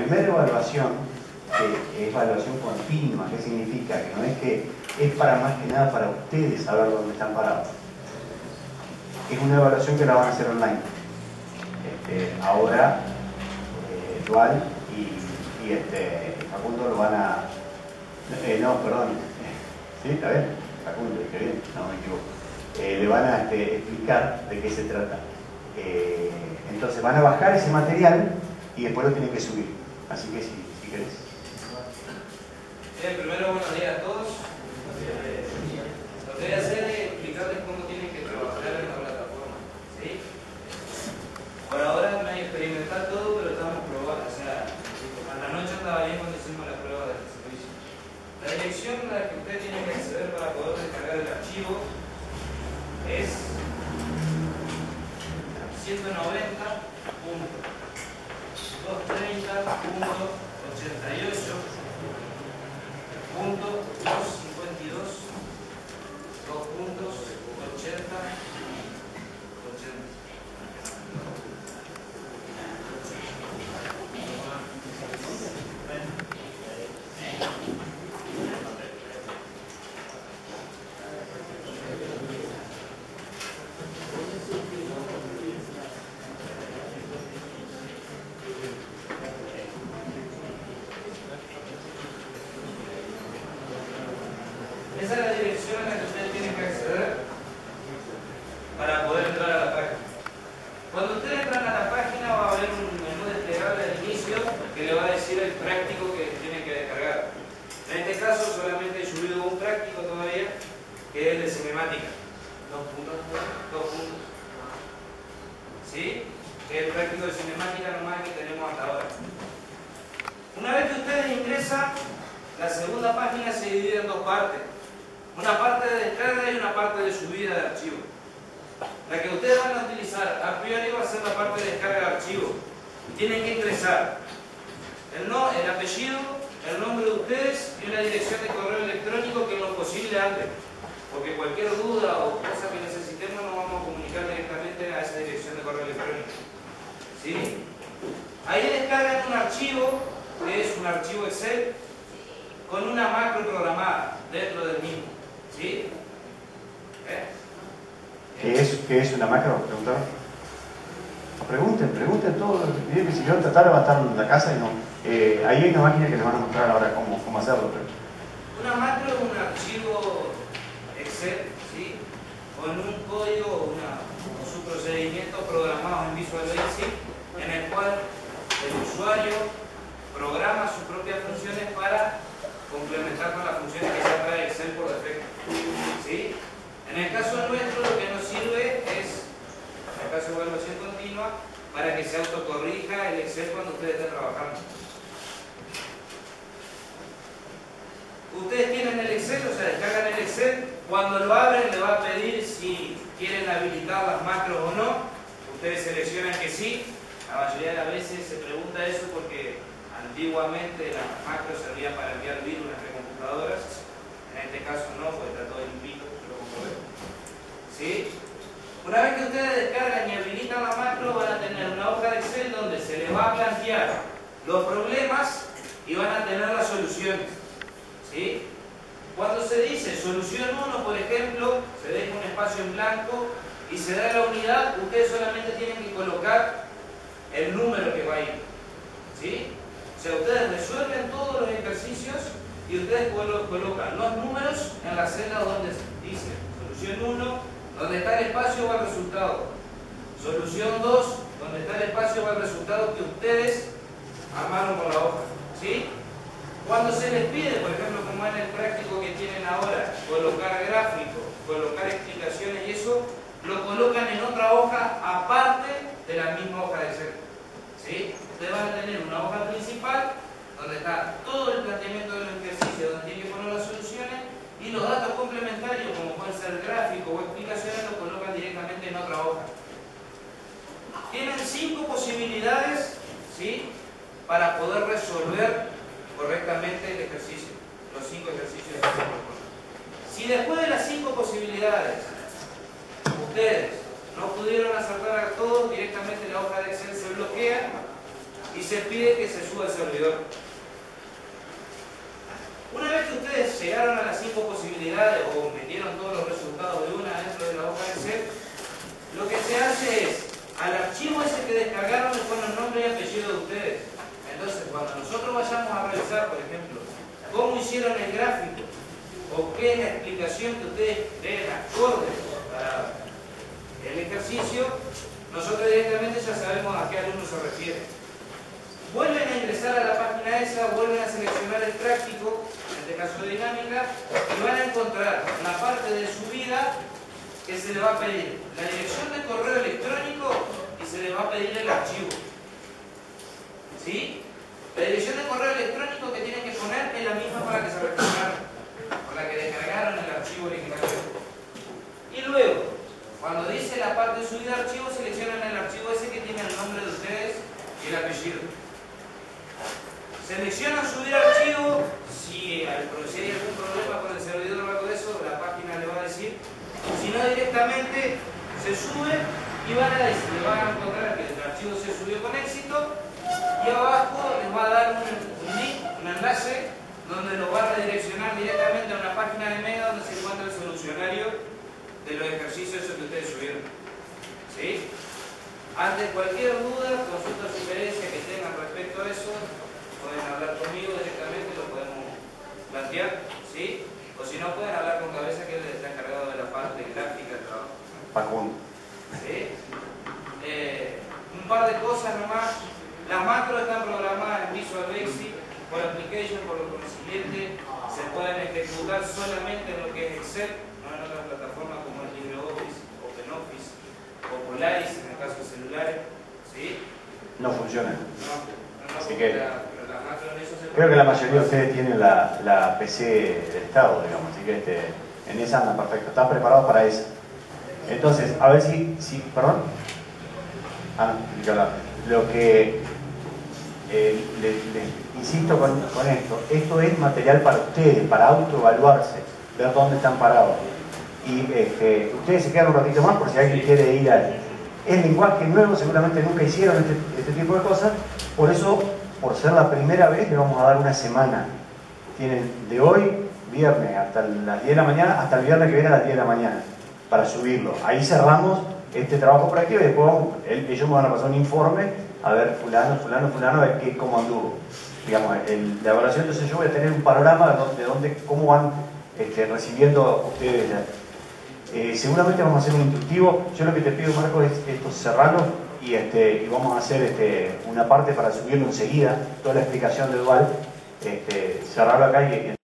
primera evaluación, que es evaluación continua, ¿qué significa? Que no es que es para más que nada para ustedes saber dónde están parados. Es una evaluación que la van a hacer online. Ahora, dual y Facundo lo van a... no, perdón. ¿Sí? ¿Está bien? Facundo, dije bien, no me equivoco. Le van a explicar de qué se trata. Entonces van a bajar ese material y después lo tienen que subir. Así que si querés. Bien, primero buenos días a todos. Lo que voy a hacer es explicarles cómo tienen que trabajar en la plataforma. ¿Sí? Por ahora no hay experimental todo, pero estamos probando. O sea, a la noche andaba bien cuando hicimos la prueba del servicio. La dirección a la que ustedes tienen que acceder para poder descargar el archivo es 190.230.252.80. Esa es la dirección a la que ustedes tienen que acceder para poder entrar a la página. Cuando ustedes entran a la página va a haber un menú desplegable al inicio que le va a decir el práctico que tienen que descargar. En este caso solamente he subido un práctico todavía, que es el de cinemática. Dos puntos. ¿Sí? Que es el práctico de cinemática normal que tenemos hasta ahora. Una vez que ustedes ingresan, la segunda página se divide en dos partes. Una parte de descarga y una parte de subida de archivo. La que ustedes van a utilizar a priori va a ser la parte de descarga de archivo. Tienen que ingresar el apellido, el nombre de ustedes y una dirección de correo electrónico que en lo posible antes. Porque cualquier duda o cosa que necesitemos nos vamos a comunicar directamente a esa dirección de correo electrónico. ¿Sí? Ahí descargan un archivo, que es un archivo Excel, con una macro programada dentro del mismo. ¿Sí? ¿Qué es una macro? ¿Preguntaron? Pregunten todo. Miren que si yo tratar va a estar en la casa y no. Ahí hay una máquina que les van a mostrar ahora cómo hacerlo. Pero... Una macro es un archivo Excel, ¿sí? Con un código o su procedimiento programado en Visual Basic, en el cual el usuario programa sus propias funciones para complementar con las funciones que ya trae Excel por defecto. ¿Sí? En el caso nuestro lo que nos sirve es, en el caso de evaluación continua, para que se autocorrija el Excel cuando ustedes estén trabajando. Ustedes tienen el Excel, o sea, descargan el Excel, cuando lo abren le va a pedir si quieren habilitar las macros o no. Ustedes seleccionan que sí. La mayoría de las veces se pregunta eso porque antiguamente las macros servían para enviar virus entre computadoras. En este caso no, porque está todo limpito, lo comprobé. ¿Sí? Una vez que ustedes descargan y habilitan la macro, van a tener una hoja de Excel donde se les va a plantear los problemas y van a tener las soluciones. ¿Sí? Cuando se dice solución 1, por ejemplo, se deja un espacio en blanco y se da la unidad, ustedes solamente tienen que colocar el número que va a ir. ¿Sí? O sea, ustedes resuelven todos los ejercicios y ustedes colocan los números en la celda donde dice solución 1, donde está el espacio va el resultado. Solución 2, donde está el espacio va el resultado que ustedes armaron con la hoja. ¿Sí? Cuando se les pide, por ejemplo, como en el práctico que tienen ahora, colocar gráficos, colocar explicaciones y eso, lo colocan en otra hoja aparte de la misma hoja de Excel. ¿Sí? Ustedes van a tener una hoja principal donde está todo el planteamiento de los ejercicios, donde tienen que poner las soluciones y los datos complementarios, como pueden ser gráficos o explicaciones, los colocan directamente en otra hoja. Tienen 5 posibilidades, ¿sí?, para poder resolver correctamente el ejercicio, los 5 ejercicios que se proponen. Si después de las 5 posibilidades ustedes no pudieron acertar a todos, directamente la hoja de Excel se bloquea y se pide que se suba al servidor. Una vez que ustedes llegaron a las 5 posibilidades o metieron todos los resultados de una dentro de la hoja de Excel, lo que se hace es, al archivo ese que descargaron le ponen nombre y apellido de ustedes. Entonces, cuando nosotros vayamos a revisar, por ejemplo, cómo hicieron el gráfico o qué es la explicación que ustedes creen acorde para el ejercicio, nosotros directamente ya sabemos a qué alumno se refiere. Vuelven a ingresar a la página esa, vuelven a seleccionar el práctico, en este caso de dinámica, y van a encontrar la parte de subida que se le va a pedir la dirección de correo electrónico y se le va a pedir el archivo. ¿Sí? La dirección de correo electrónico que tienen que poner es la misma para que se registraron, con la que descargaron el archivo original. Y luego, cuando dice la parte de subida de archivo, seleccionan el archivo ese que tiene el nombre de ustedes y el apellido. Seleccionan subir archivo, si hay algún problema con el servidor o algo de eso, la página le va a decir. Si no, directamente se sube y le van a encontrar que el archivo se subió con éxito y abajo les va a dar un link, un enlace, donde lo va a redireccionar directamente a una página de Mega donde se encuentra el solucionario de los ejercicios que ustedes subieron. ¿Sí? Ante cualquier duda, consulta, sugerencia que tengan respecto a eso, pueden hablar conmigo directamente, lo podemos plantear, ¿sí? O si no, pueden hablar con Cabeza, que él está encargado de la parte gráfica del trabajo. Facundo. ¿Sí? Un par de cosas nomás. Las macros están programadas en Visual Basic, por Application, por lo consiguiente, se pueden ejecutar solamente en lo que es Excel, no en otras plataformas como el LibreOffice, OpenOffice o Polaris, en el caso de celulares. ¿Sí? No funciona. No, Así que las macros en eso se creo que la mayoría de ustedes tienen la PC del Estado, digamos, así que en esa andan perfecto, están preparados para eso. Entonces, a ver si perdón. Lo que les insisto con esto es material para ustedes, para autoevaluarse, ver dónde están parados. Y ustedes se quedan un ratito más por si alguien quiere ir al... Es lenguaje nuevo, seguramente nunca hicieron este tipo de cosas, por eso, por ser la primera vez, le vamos a dar una semana. Tienen de hoy, viernes, hasta las 10 de la mañana, hasta el viernes que viene a las 10 de la mañana, para subirlo. Ahí cerramos este trabajo práctico y después ellos me van a pasar un informe a ver fulano, a ver cómo anduvo. Digamos, la evaluación, entonces yo voy a tener un panorama de cómo van recibiendo ustedes. Seguramente vamos a hacer un instructivo. Yo lo que te pido, Marco, es esto, cerrarlo y vamos a hacer una parte para subirlo enseguida, toda la explicación de Dual, cerrarlo acá y